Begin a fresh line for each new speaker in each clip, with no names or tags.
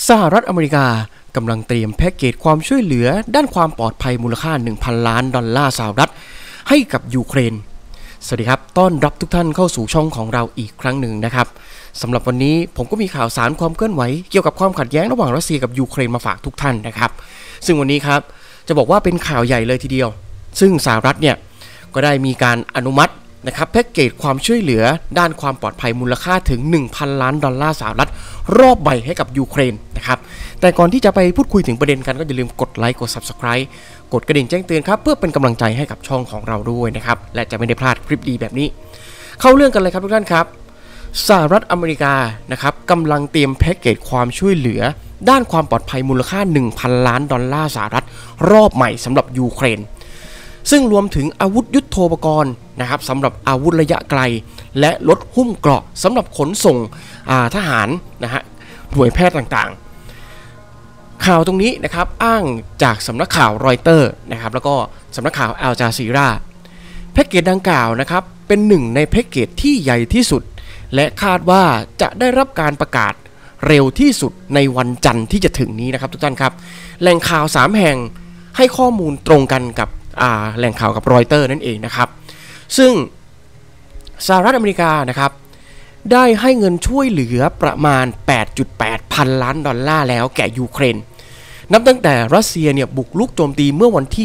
สหรัฐอเมริกากำลังเตรียมแพ็กเกจความช่วยเหลือด้านความปลอดภัยมูลค่า 1,000 ล้านดอลลาร์สหรัฐให้กับยูเครนสวัสดีครับต้อนรับทุกท่านเข้าสู่ช่องของเราอีกครั้งหนึ่งนะครับสำหรับวันนี้ผมก็มีข่าวสารความเคลื่อนไหวเกี่ยวกับความขัดแย้งระหว่างรัสเซียกับยูเครนมาฝากทุกท่านนะครับซึ่งวันนี้ครับจะบอกว่าเป็นข่าวใหญ่เลยทีเดียวซึ่งสหรัฐเนี่ยก็ได้มีการอนุมัตินะครับแพ็กเกจความช่วยเหลือด้านความปลอดภัยมูลค่าถึง 1,000 ล้านดอลลาร์สหรัฐรอบใบให้กับยูเครนนะครับแต่ก่อนที่จะไปพูดคุยถึงประเด็นกันก็อย่าลืมกดไลค์กด Subscribe กดกระดิ่งแจ้งเตือนครับเพื่อเป็นกำลังใจให้กับช่องของเราด้วยนะครับและจะไม่ได้พลาดคลิปดีแบบนี้เข้าเรื่องกันเลยครับทุกท่านครับสหรัฐอเมริกานะครับกำลังเตรียมแพ็กเกจความช่วยเหลือด้านความปลอดภัยมูลค่า 1,000 ล้านดอลลาร์สหรัฐรอบใหม่สำหรับยูเครนซึ่งรวมถึงอาวุธยุทโธปกรณ์นะครับสำหรับอาวุธระยะไกลและรถหุ้มเกราะสำหรับขนส่งทหารนะฮะหน่วยแพทย์ต่างๆข่าวตรงนี้นะครับอ้างจากสำนักข่าวรอยเตอร์นะครับแล้วก็สำนักข่าวอัลจาซีราแพ็กเกจดังกล่าวนะครับเป็นหนึ่งในแพ็กเกจที่ใหญ่ที่สุดและคาดว่าจะได้รับการประกาศเร็วที่สุดในวันจันทร์ที่จะถึงนี้นะครับทุกท่านครับแหล่งข่าว3แห่งให้ข้อมูลตรงกันกับแหล่งข่าวกับรอยเตอร์นั่นเองนะครับซึ่งสหรัฐอเมริกานะครับได้ให้เงินช่วยเหลือประมาณ 8.8 พันล้านดอลลาร์แล้วแก่ยูเครนนับตั้งแต่รัสเซียเนี่ยบุกรุกโจมตีเมื่อวันที่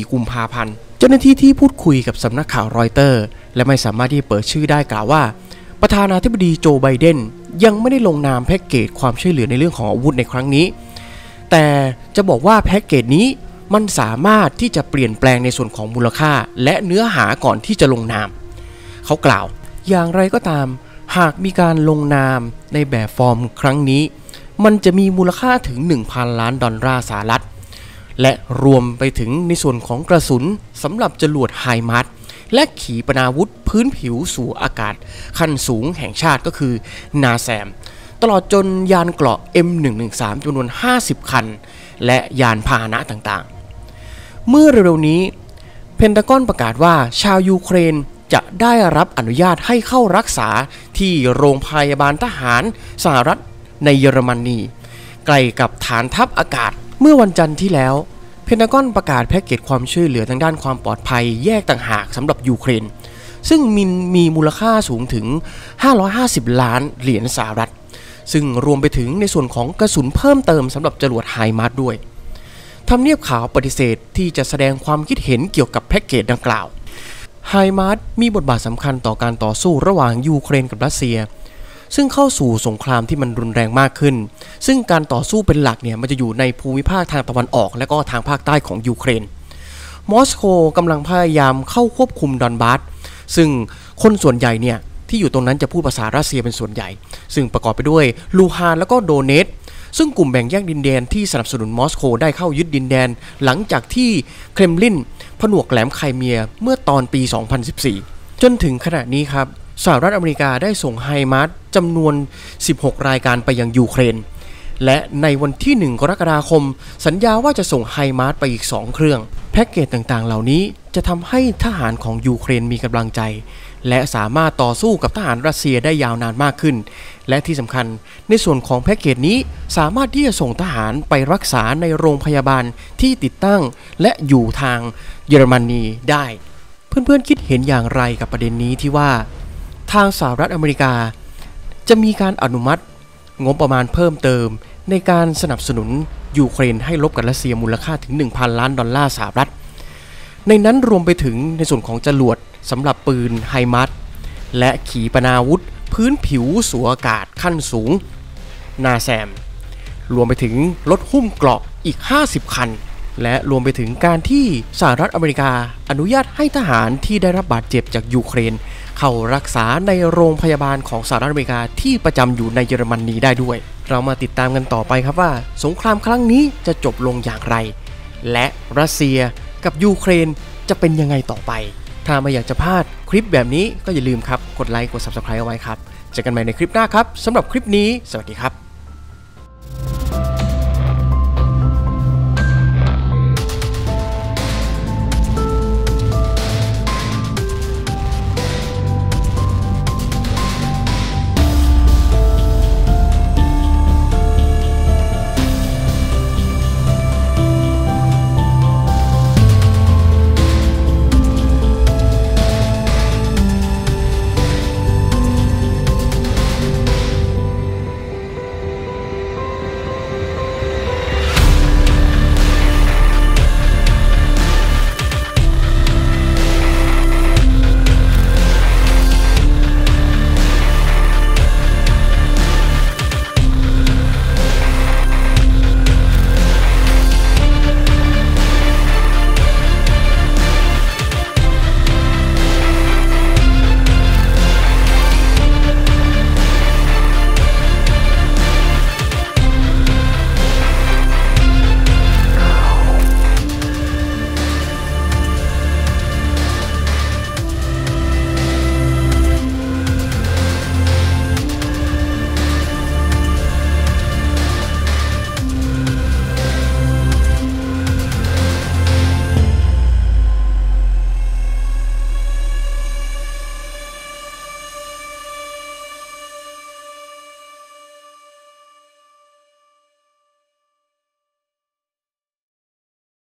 24 กุมภาพันธ์เจ้าหน้าที่ที่พูดคุยกับสำนักข่าวรอยเตอร์และไม่สามารถที่จะเปิดชื่อได้กล่าวว่าประธานาธิบดีโจไบเดนยังไม่ได้ลงนามแพ็กเกจความช่วยเหลือในเรื่องของอาวุธในครั้งนี้แต่จะบอกว่าแพ็กเกจนี้มันสามารถที่จะเปลี่ยนแปลงในส่วนของมูลค่าและเนื้อหาก่อนที่จะลงนามเขากล่าวอย่างไรก็ตามหากมีการลงนามในแบบฟอร์มครั้งนี้มันจะมีมูลค่าถึง 1,000 ล้านดอลลาร์สหรัฐและรวมไปถึงในส่วนของกระสุนสำหรับจรวดไฮมาร์สและขีปนาวุธพื้นผิวสู่อากาศขั้นสูงแห่งชาติก็คือนาแซมตลอดจนยานเกราะ M113 จำนวน 50 คันและยานพาหนะต่างๆเมื่อเร็วๆนี้เพนทากอนประกาศว่าชาวยูเครนจะได้รับอนุญาตให้เข้ารักษาที่โรงพยาบาลทหารสหรัฐในเยอรมนีใกล้กับฐานทัพอากาศเมื่อวันจันทร์ที่แล้วเพนทากอนประกาศแพ็กเกจความช่วยเหลือทางด้านความปลอดภัยแยกต่างหากสำหรับยูเครนซึ่งมีมูลค่าสูงถึง550 ล้านเหรียญสหรัฐซึ่งรวมไปถึงในส่วนของกระสุนเพิ่มเติมสำหรับจรวดไฮมาร์สด้วยทำเนียบขาวปฏิเสธที่จะแสดงความคิดเห็นเกี่ยวกับแพ็กเกจดังกล่าวไฮมาร์สมีบทบาทสำคัญต่อการต่อสู้ระหว่างยูเครนกับรัสเซียซึ่งเข้าสู่สงครามที่มันรุนแรงมากขึ้นซึ่งการต่อสู้เป็นหลักเนี่ยมันจะอยู่ในภูมิภาคทางตะวันออกและก็ทางภาคใต้ของยูเครนมอสโกกำลังพยายามเข้าควบคุมดอนบาสซึ่งคนส่วนใหญ่เนี่ยที่อยู่ตรงนั้นจะพูดภาษารัสเซียเป็นส่วนใหญ่ซึ่งประกอบไปด้วยลูฮานแล้วก็โดเนตซึ่งกลุ่มแบ่งแยกดินแดนที่สนับสนุนมอสโกได้เข้ายึดดินแดนหลังจากที่เครมลินผนวกแหลมไครเมียเมื่อตอนปี 2014 จนถึงขณะนี้ครับสหรัฐอเมริกาได้ส่งไฮมาร์สจำนวน 16 รายการไปยังยูเครนและในวันที่ 1 กรกฎาคมสัญญาว่าจะส่งไฮมาร์สไปอีก 2 เครื่องแพ็กเกจต่างๆเหล่านี้จะทำให้ทหารของยูเครนมีกำลังใจและสามารถต่อสู้กับทหารรัสเซียได้ยาวนานมากขึ้นและที่สำคัญในส่วนของแพ็กเกจนี้สามารถที่จะส่งทหารไปรักษาในโรงพยาบาลที่ติดตั้งและอยู่ทางเยอรมนีได้เพื่อนๆคิดเห็นอย่างไรกับประเด็นนี้ที่ว่าทางสหรัฐอเมริกาจะมีการอนุมัติงบประมาณเพิ่มเติมในการสนับสนุนยูเครนให้รบกับรัสเซียมูลค่าถึง 1,000 ล้านดอลลาร์สหรัฐในนั้นรวมไปถึงในส่วนของจรวดสำหรับปืนไฮมาร์สและขีปนาวุธพื้นผิวสู่อากาศขั้นสูงนาแซมรวมไปถึงรถหุ้มเกราะอีก50 คันและรวมไปถึงการที่สหรัฐอเมริกาอนุญาตให้ทหารที่ได้รับบาดเจ็บจากยูเครนเข้ารักษาในโรงพยาบาลของสหรัฐอเมริกาที่ประจำอยู่ในเยอรมนีได้ด้วยเรามาติดตามกันต่อไปครับว่าสงครามครั้งนี้จะจบลงอย่างไรและรัสเซียกับยูเครนจะเป็นยังไงต่อไปถ้าไม่อยากจะพลาดคลิปแบบนี้ก็อย่าลืมครับกดไลค์กด Subscribe เอาไว้ครับเจอกันใหม่ในคลิปหน้าครับสำหรับคลิปนี้สวัสดีครับ